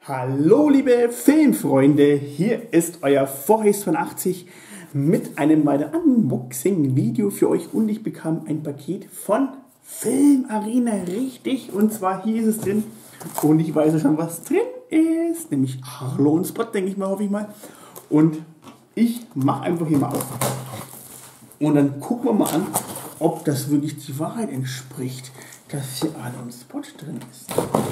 Hallo liebe Filmfreunde, hier ist euer Vorhist von 80 mit einem meiner Unboxing-Video für euch und ich bekam ein Paket von Filmarena, richtig, und zwar hier ist es drin und ich weiß ja schon, was drin ist, nämlich Arlo und Spot, denke ich mal, hoffe ich mal, und ich mache einfach hier mal auf und dann gucken wir mal an, ob das wirklich die Wahrheit entspricht, dass hier Arlo und Spot drin ist.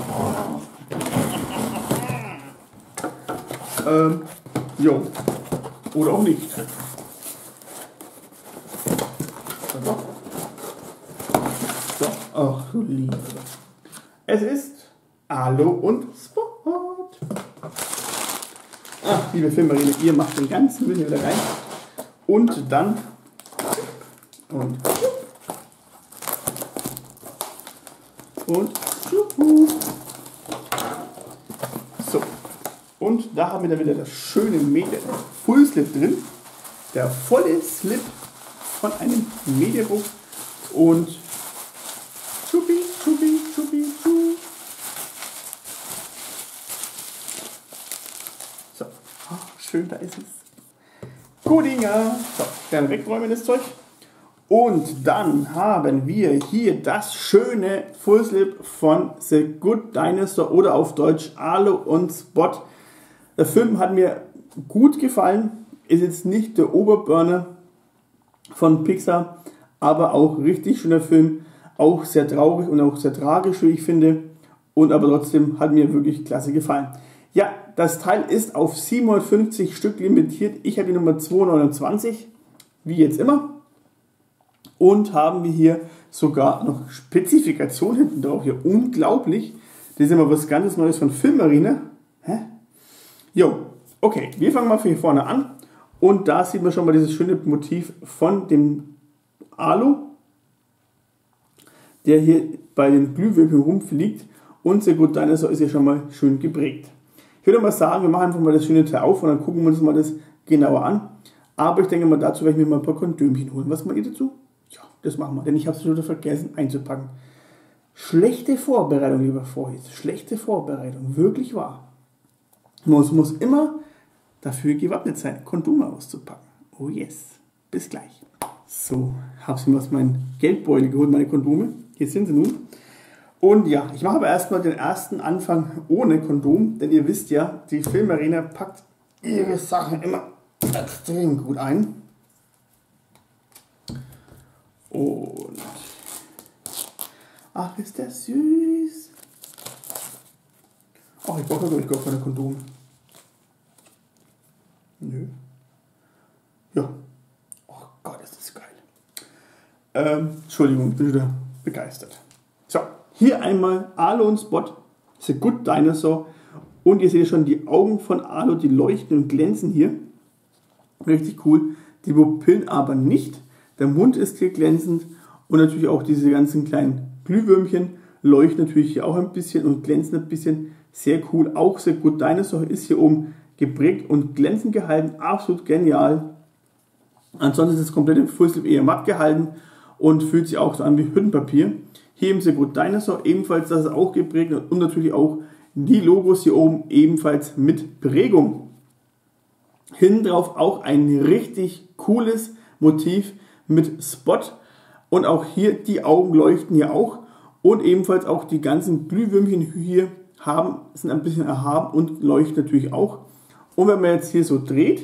Jo. Oder auch nicht. So. Ach du Liebe. Es ist Arlo und Spot. Ach, liebe Filmarena, ihr macht den ganzen Müll hier wieder rein. Und dann. Und. So. Und da haben wir dann wieder das schöne Media Full Slip drin. Der volle Slip von einem Mediabook. Und tschupi. So, oh, schön, da ist es. Gutinger. So, dann wegräumen das Zeug. Und dann haben wir hier das schöne Full Slip von The Good Dinosaur oder auf Deutsch Arlo und Spot. Der Film hat mir gut gefallen, ist jetzt nicht der Oberburner von Pixar, aber auch richtig schöner Film, auch sehr traurig und auch sehr tragisch, wie ich finde, und aber trotzdem hat mir wirklich klasse gefallen. Ja, das Teil ist auf 750 Stück limitiert, ich habe die Nummer 229, wie jetzt immer, und haben wir hier sogar noch Spezifikationen hinten drauf, hier unglaublich, das ist immer was ganz Neues von Filmarena. Hä? Jo, okay, wir fangen mal von hier vorne an und da sieht man schon mal dieses schöne Motiv von dem Arlo, der hier bei den Glühwürmchen rumfliegt, und The Good Dinosaur ist ja schon mal schön geprägt. Ich würde mal sagen, wir machen einfach mal das schöne Teil auf und dann gucken wir uns mal das genauer an, aber ich denke mal, dazu werde ich mir mal ein paar Kondömchen holen. Was meint ihr dazu? Ja, das machen wir, denn ich habe es schon vergessen einzupacken. Schlechte Vorbereitung, lieber Vorhist, schlechte Vorbereitung, wirklich wahr. Man muss immer dafür gewappnet sein, Kondome auszupacken. Oh yes. Bis gleich. So, habe ich mir aus meinem Geldbeutel geholt, meine Kondome. Hier sind sie nun. Und ja, ich mache aber erstmal den ersten Anfang ohne Kondom, denn ihr wisst ja, die Filmarena packt ihre Sachen immer extrem gut ein. Und ach, ist das süß. Ach, ich brauche gar keine Kondome. Nö. Ja. Oh Gott, ist das geil. Entschuldigung, ich bin wieder begeistert. So, hier einmal Arlo und Spot. The Good Dinosaur. Und ihr seht schon die Augen von Arlo, die leuchten und glänzen hier. Richtig cool. Die Pupillen aber nicht. Der Mund ist hier glänzend. Und natürlich auch diese ganzen kleinen Glühwürmchen leuchten natürlich hier auch ein bisschen und glänzen ein bisschen. Sehr cool. Auch The Good Dinosaur ist hier oben geprägt und glänzend gehalten. Absolut genial. Ansonsten ist das komplette Full Slip eher matt gehalten und fühlt sich auch so an wie Hüttenpapier. Hier im The Good Dinosaur ebenfalls, das ist auch geprägt und natürlich auch die Logos hier oben ebenfalls mit Prägung. Hinten drauf auch ein richtig cooles Motiv mit Spot und auch hier die Augen leuchten hier auch und ebenfalls auch die ganzen Glühwürmchen hier sind ein bisschen erhaben und leuchten natürlich auch. Und wenn man jetzt hier so dreht,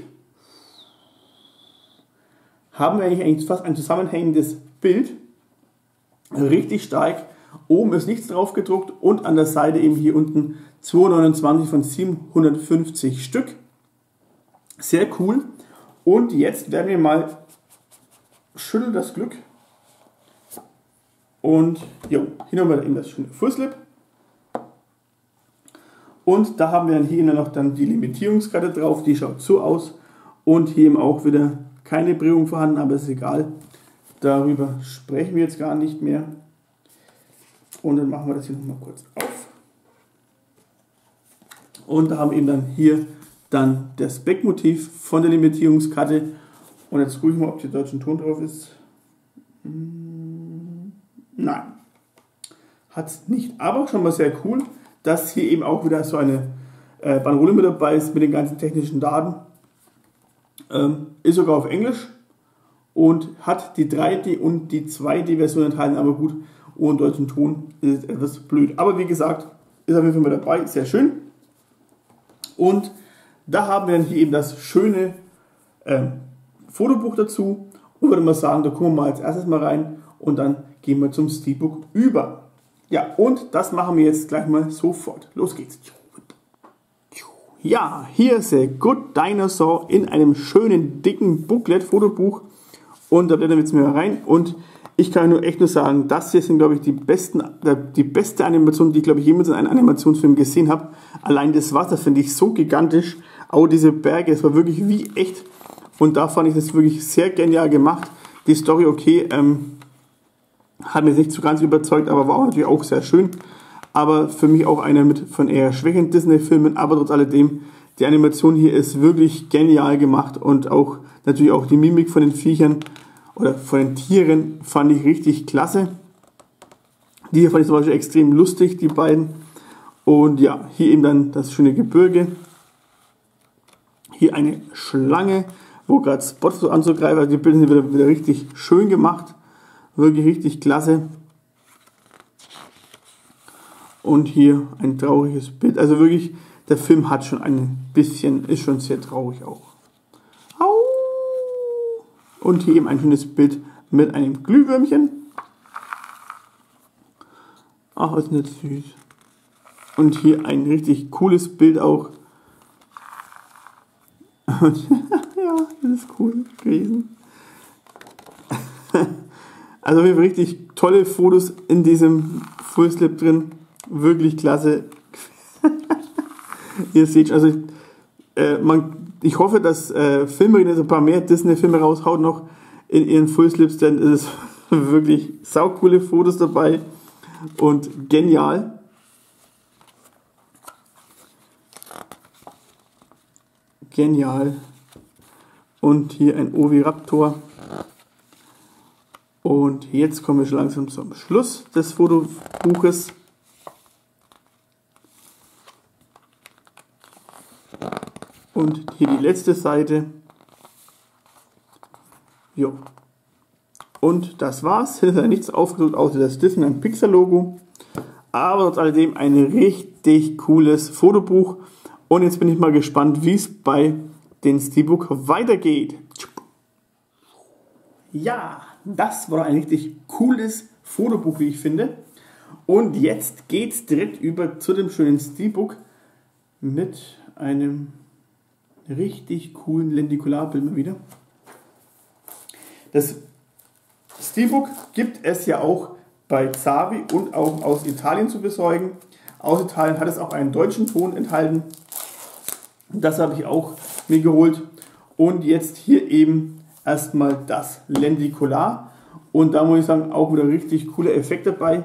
haben wir eigentlich fast ein zusammenhängendes Bild. Richtig stark. Oben ist nichts drauf gedruckt und an der Seite eben hier unten 229 von 750 Stück. Sehr cool. Und jetzt werden wir mal schütteln das Glück. Und jo, hier nochmal eben das schöne Full Slip. Und da haben wir dann hier noch dann die Limitierungskarte drauf, die schaut so aus. Und hier eben auch wieder keine Prägung vorhanden, aber ist egal. Darüber sprechen wir jetzt gar nicht mehr. Und dann machen wir das hier nochmal kurz auf. Und da haben wir eben dann hier dann das Backmotiv von der Limitierungskarte. Und jetzt gucke ich mal, ob der deutsche Ton drauf ist. Nein. Hat es nicht, aber schon mal sehr cool, dass hier eben auch wieder so eine Banderole mit dabei ist, mit den ganzen technischen Daten. Ist sogar auf Englisch und hat die 3D und die 2D-Version enthalten, aber gut, ohne deutschen Ton ist es etwas blöd. Aber wie gesagt, ist auf jeden Fall mit dabei, sehr schön. Und da haben wir dann hier eben das schöne Fotobuch dazu. Und würde mal sagen, da gucken wir mal als erstes mal rein und dann gehen wir zum Steelbook über. Ja, und das machen wir jetzt gleich mal sofort. Los geht's. Ja, hier ist der Good Dinosaur in einem schönen, dicken Booklet, Fotobuch. Und da blättern wir jetzt mal rein. Und ich kann nur echt nur sagen, das hier sind, glaube ich, die beste Animation, die ich, glaube ich, jemals in einem Animationsfilm gesehen habe. Allein das Wasser finde ich so gigantisch. Auch diese Berge, es war wirklich wie echt. Und da fand ich das wirklich sehr genial gemacht. Die Story, okay, hat mich nicht so ganz überzeugt, aber war auch natürlich auch sehr schön. Aber für mich auch einer von eher schwächeren Disney-Filmen. Aber trotz alledem, die Animation hier ist wirklich genial gemacht. Und auch natürlich auch die Mimik von den Viechern oder von den Tieren fand ich richtig klasse. Die hier fand ich zum Beispiel extrem lustig, die beiden. Und ja, hier eben dann das schöne Gebirge. Hier eine Schlange, wo gerade Spot so anzugreifen. Also die Bilder sind wieder richtig schön gemacht. Wirklich richtig klasse. Und hier ein trauriges Bild. Also wirklich, der Film hat schon ein bisschen, ist schon sehr traurig auch. Au! Und hier eben ein schönes Bild mit einem Glühwürmchen. Ach, ist nicht süß. Und hier ein richtig cooles Bild auch. Und ja, das ist cool gewesen. Also wir haben richtig tolle Fotos in diesem Full Slip drin. Wirklich klasse. Ihr seht, also ich hoffe, dass Filmerin jetzt ein paar mehr Disney-Filme raushaut noch in ihren Full Slips, denn es ist wirklich saucoole Fotos dabei und genial. Genial. Und hier ein Oviraptor. Und jetzt kommen wir schon langsam zum Schluss des Fotobuches. Und hier die letzte Seite. Jo. Und das war's. Hier ist ja nichts aufgedruckt außer das Disney und Pixar Logo. Aber trotz alledem ein richtig cooles Fotobuch. Und jetzt bin ich mal gespannt, wie es bei den Steelbook weitergeht. Ja, das war ein richtig cooles Fotobuch, wie ich finde. Und jetzt geht es direkt über zu dem schönen Steelbook mit einem richtig coolen Lentikularbild mal wieder. Das Steelbook gibt es ja auch bei Zavi und auch aus Italien zu besorgen. Aus Italien hat es auch einen deutschen Ton enthalten. Das habe ich auch mir geholt. Und jetzt hier eben erstmal das Lentikular. Und da muss ich sagen, auch wieder richtig coole Effekte dabei.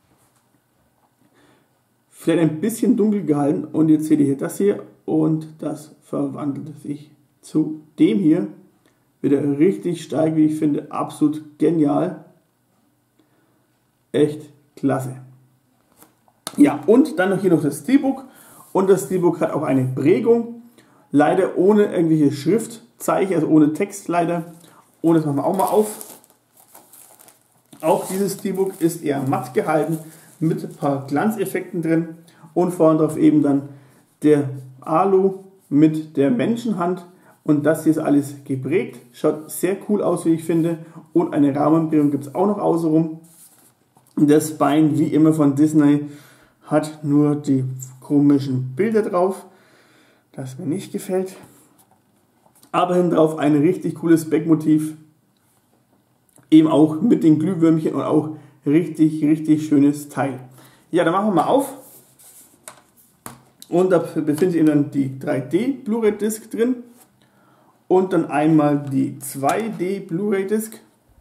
Vielleicht ein bisschen dunkel gehalten. Und jetzt seht ihr hier das hier. Und das verwandelt sich zu dem hier. Wieder richtig stark, wie ich finde. Absolut genial. Echt klasse. Ja, und dann hier noch das Steelbook. Und das Steelbook hat auch eine Prägung. Leider ohne irgendwelche Schriftzeichen, also ohne Text leider. Und das machen wir auch mal auf. Auch dieses Steelbook ist eher matt gehalten mit ein paar Glanzeffekten drin. Und vorne drauf eben dann der Alu mit der Menschenhand. Und das hier ist alles geprägt. Schaut sehr cool aus, wie ich finde. Und eine Rahmenprägung gibt es auch noch außenrum. Das Bein, wie immer von Disney, hat nur die komischen Bilder drauf, das mir nicht gefällt. Aber hinten drauf ein richtig cooles Backmotiv. Eben auch mit den Glühwürmchen und auch richtig, richtig schönes Teil. Ja, dann machen wir mal auf. Und da befindet sich eben dann die 3D Blu-ray Disc drin. Und dann einmal die 2D Blu-ray Disc.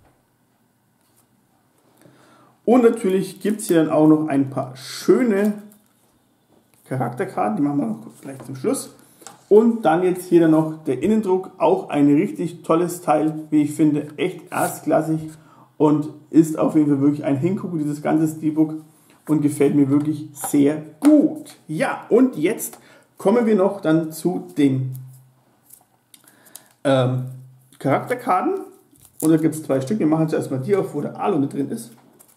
Und natürlich gibt es hier dann auch noch ein paar schöne Charakterkarten, die machen wir noch gleich zum Schluss. Und dann jetzt hier dann noch der Innendruck, auch ein richtig tolles Teil, wie ich finde, echt erstklassig und ist auf jeden Fall wirklich ein Hingucken, dieses ganze Steelbook, und gefällt mir wirklich sehr gut. Ja, und jetzt kommen wir noch dann zu den Charakterkarten. Und da gibt es 2 Stück. Wir machen zuerst mal die auf, wo der Alu mit drin ist.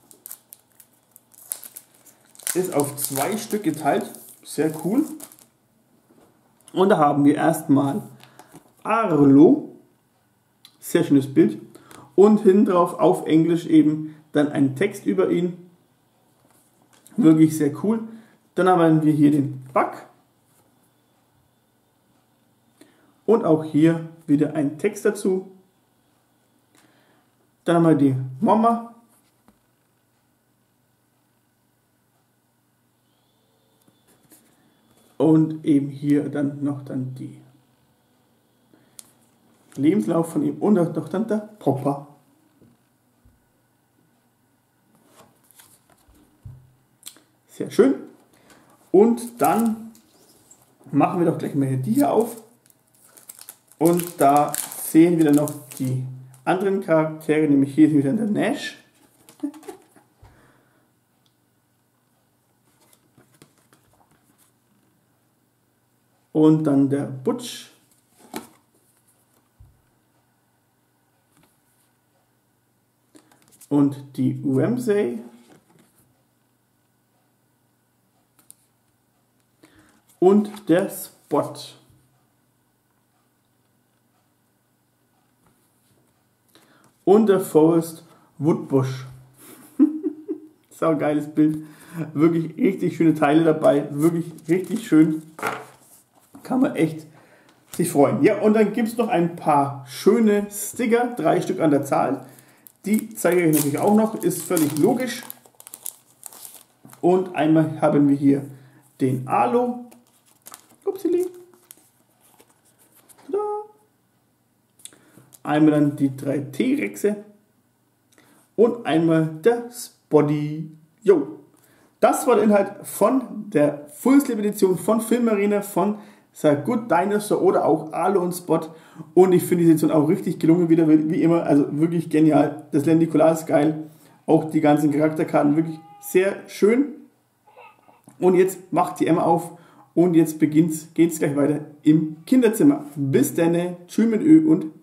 Ist auf 2 Stück geteilt. Sehr cool. Und da haben wir erstmal Arlo. Sehr schönes Bild. Und hinten drauf auf Englisch eben dann ein Text über ihn. Wirklich sehr cool. Dann haben wir hier den Bug. Und auch hier wieder ein Text dazu. Dann haben wir die Mama. Und eben hier dann noch die Lebenslauf von ihm und auch noch dann der Papa. Sehr schön. Und dann machen wir doch gleich mal die hier auf. Und da sehen wir dann noch die anderen Charaktere, nämlich hier ist wieder der Nash. Und dann der Butch. Und die Ramsay. Und der Spot. Und der Forest Woodbush. Sau geiles Bild. Wirklich richtig schöne Teile dabei. Wirklich richtig schön. Kann man echt sich freuen. Ja, und dann gibt es noch ein paar schöne Sticker. 3 Stück an der Zahl. Die zeige ich euch natürlich auch noch. Ist völlig logisch. Und einmal haben wir hier den Alu. Upsili. Tada. Einmal dann die 3 T-Rexe. Und einmal der Spotty. Jo. Das war der Inhalt von der Full Sleeve Edition von Filmarena von The Good Dinosaur oder auch Alu und Spot. Und ich finde die Edition auch richtig gelungen, wieder wie immer. Also wirklich genial. Das Lendikular ist geil. Auch die ganzen Charakterkarten wirklich sehr schön. Und jetzt macht die Emma auf. Und jetzt geht es gleich weiter im Kinderzimmer. Bis dann. Tschüss mit Ö und